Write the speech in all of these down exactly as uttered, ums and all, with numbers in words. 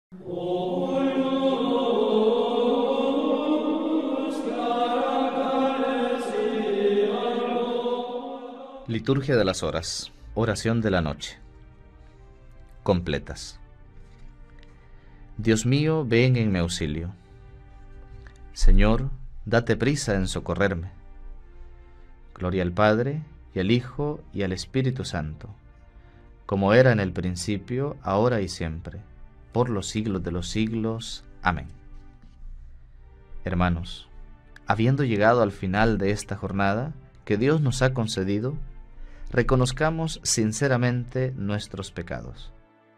Liturgia de las Horas, oración de la noche. Completas. Dios mío, ven en mi auxilio. Señor, date prisa en socorrerme. Gloria al Padre, y al Hijo, y al Espíritu Santo, como era en el principio, ahora y siempre, por los siglos de los siglos. Amén. Hermanos, habiendo llegado al final de esta jornada que Dios nos ha concedido, reconozcamos sinceramente nuestros pecados.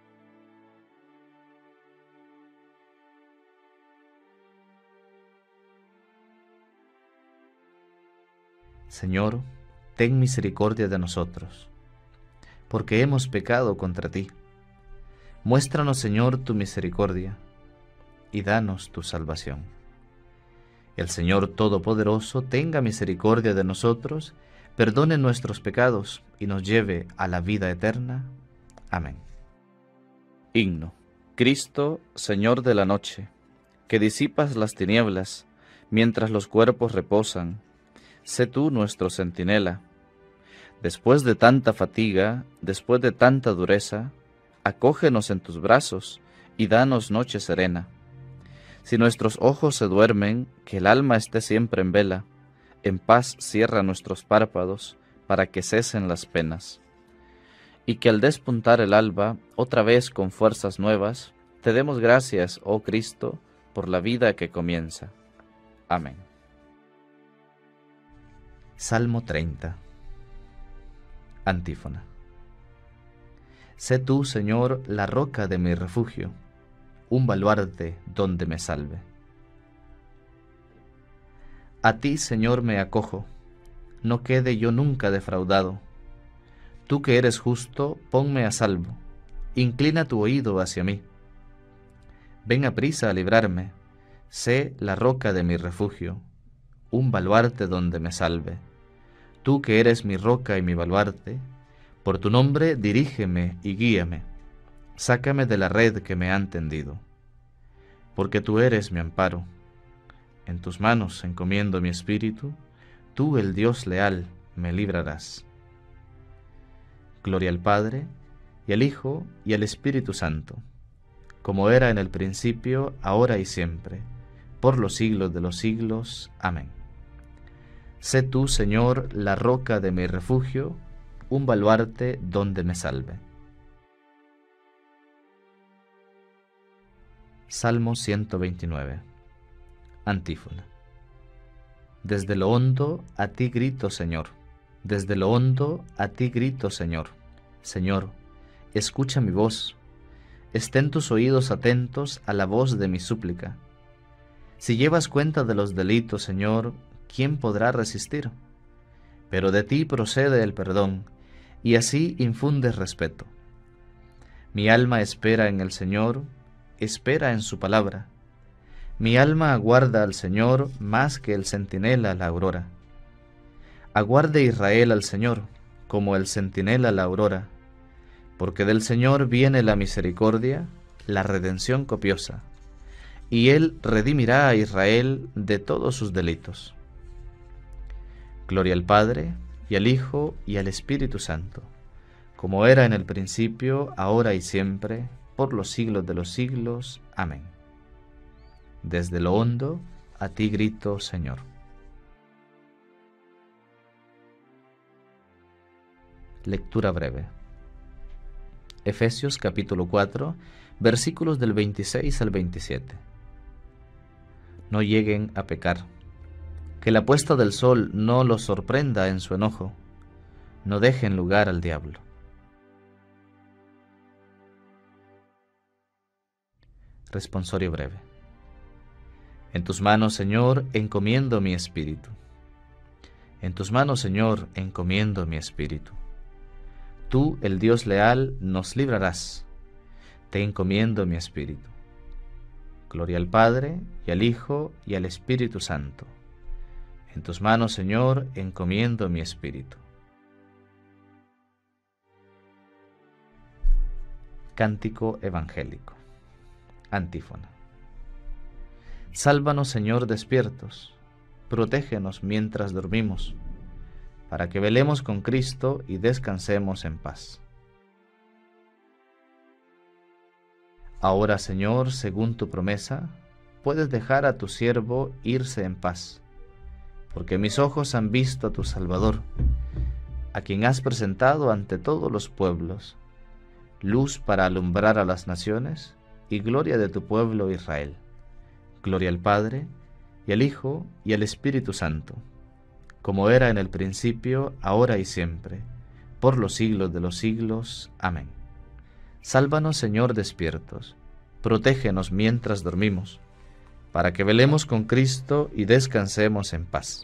Señor, ten misericordia de nosotros, porque hemos pecado contra ti. Muéstranos, Señor, tu misericordia, y danos tu salvación. El Señor Todopoderoso tenga misericordia de nosotros, perdone nuestros pecados y nos lleve a la vida eterna. Amén. Himno. Cristo, Señor de la noche, que disipas las tinieblas mientras los cuerpos reposan, sé tú nuestro centinela. Después de tanta fatiga, después de tanta dureza, acógenos en tus brazos y danos noche serena. Si nuestros ojos se duermen, que el alma esté siempre en vela, en paz cierra nuestros párpados, para que cesen las penas. Y que al despuntar el alba, otra vez con fuerzas nuevas, te demos gracias, oh Cristo, por la vida que comienza. Amén. Salmo treinta. Antífona. Sé tú, Señor, la roca de mi refugio, un baluarte donde me salve. A ti, Señor, me acojo, no quede yo nunca defraudado. Tú que eres justo, ponme a salvo, inclina tu oído hacia mí. Ven aprisa a librarme, sé la roca de mi refugio, un baluarte donde me salve. Tú que eres mi roca y mi baluarte, por tu nombre dirígeme y guíame, sácame de la red que me han tendido. Porque tú eres mi amparo, en tus manos encomiendo mi espíritu, tú, el Dios leal, me librarás. Gloria al Padre, y al Hijo, y al Espíritu Santo, como era en el principio, ahora y siempre, por los siglos de los siglos. Amén. Sé tú, Señor, la roca de mi refugio, un baluarte donde me salve. Salmo ciento veintinueve. Antífona. Desde lo hondo a ti grito, Señor. Desde lo hondo a ti grito, Señor. Señor, escucha mi voz. Estén tus oídos atentos a la voz de mi súplica. Si llevas cuenta de los delitos, Señor, ¿quién podrá resistir? Pero de ti procede el perdón, y así infundes respeto. Mi alma espera en el Señor, espera en su palabra. Mi alma aguarda al Señor más que el centinela la aurora. Aguarde Israel al Señor, como el centinela la aurora, porque del Señor viene la misericordia, la redención copiosa, y Él redimirá a Israel de todos sus delitos. Gloria al Padre, y al Hijo, y al Espíritu Santo, como era en el principio, ahora y siempre, por los siglos de los siglos. Amén. Desde lo hondo, a ti grito, Señor. Lectura breve. Efesios capítulo cuatro, versículos del veintiséis al veintisiete. No lleguen a pecar. Que la puesta del sol no los sorprenda en su enojo. No dejen lugar al diablo. Responsorio breve. En tus manos, Señor, encomiendo mi espíritu. En tus manos, Señor, encomiendo mi espíritu. Tú, el Dios leal, nos librarás. Te encomiendo mi espíritu. Gloria al Padre, y al Hijo, y al Espíritu Santo. En tus manos, Señor, encomiendo mi espíritu. Cántico evangélico. Antífona. Sálvanos, Señor, despiertos, protégenos mientras dormimos, para que velemos con Cristo y descansemos en paz. Ahora, Señor, según tu promesa, puedes dejar a tu siervo irse en paz, porque mis ojos han visto a tu Salvador, a quien has presentado ante todos los pueblos, luz para alumbrar a las naciones y gloria de tu pueblo Israel. Gloria al Padre, y al Hijo, y al Espíritu Santo, como era en el principio, ahora y siempre, por los siglos de los siglos. Amén. Sálvanos, Señor, despiertos, protégenos mientras dormimos, para que velemos con Cristo y descansemos en paz.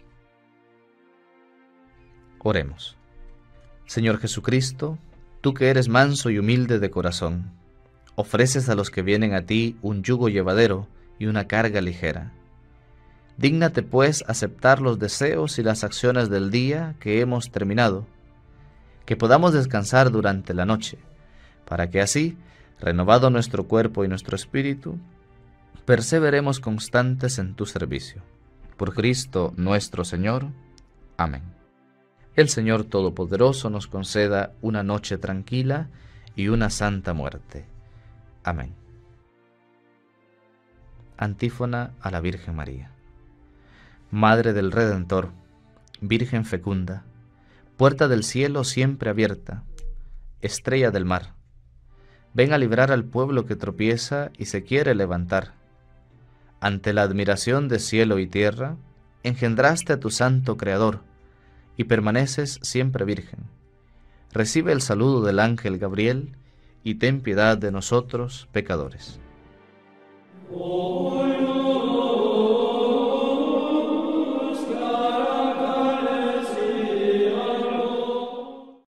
Oremos. Señor Jesucristo, tú que eres manso y humilde de corazón, ofreces a los que vienen a ti un yugo llevadero y una carga ligera. Dígnate, pues, aceptar los deseos y las acciones del día que hemos terminado, que podamos descansar durante la noche, para que así, renovado nuestro cuerpo y nuestro espíritu, perseveremos constantes en tu servicio. Por Cristo nuestro Señor. Amén. El Señor Todopoderoso nos conceda una noche tranquila y una santa muerte. Amén. Antífona a la Virgen María. Madre del Redentor, Virgen fecunda, puerta del cielo siempre abierta, estrella del mar, ven a librar al pueblo que tropieza y se quiere levantar. Ante la admiración de cielo y tierra, engendraste a tu santo Creador, y permaneces siempre virgen. Recibe el saludo del ángel Gabriel, y ten piedad de nosotros, pecadores. Oh.